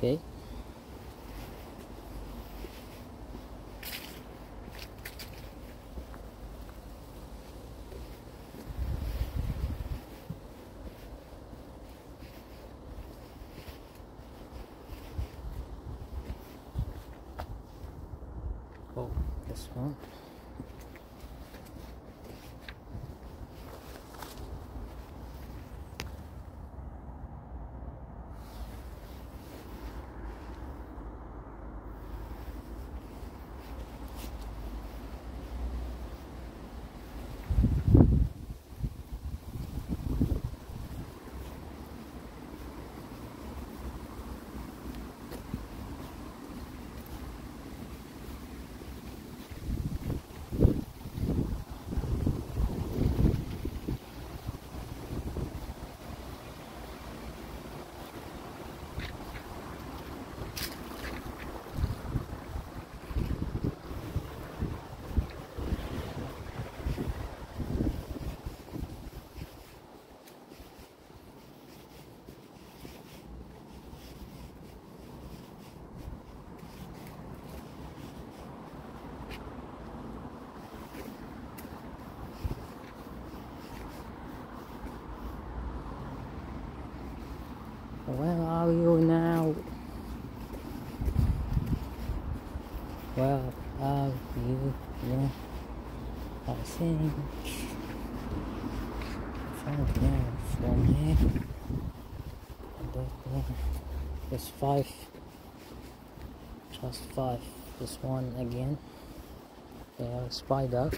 Okay. Oh, this one. Where are you now? Where are you now? I think from here. I don't know. There's 5. Just 5. This one again. Spider.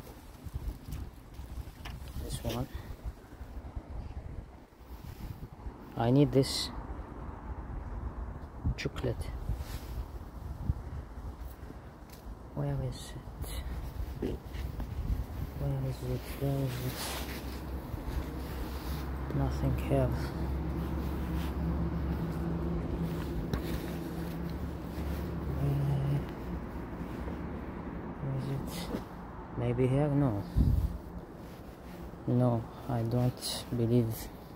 This one. I need this chocolate. Where is it? Where is it? Where is it? Nothing here. Where is it? Maybe here? No. No, I don't believe.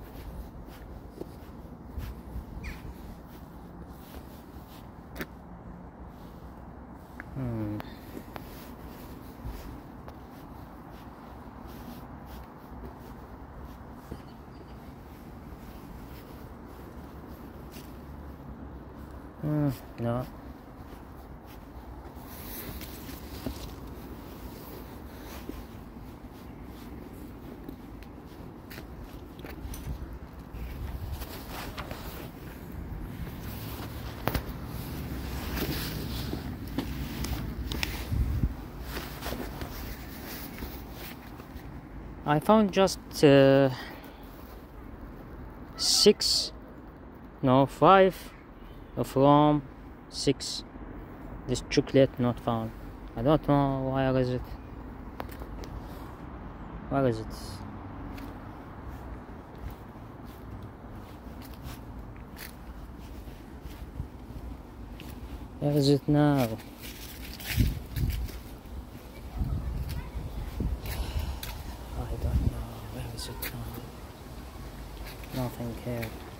No. I found just 6, no 5 from 6. This chocolate not found. I don't know where is it. Where is it? Where is it now? I don't know. Where is it now? Nothing here.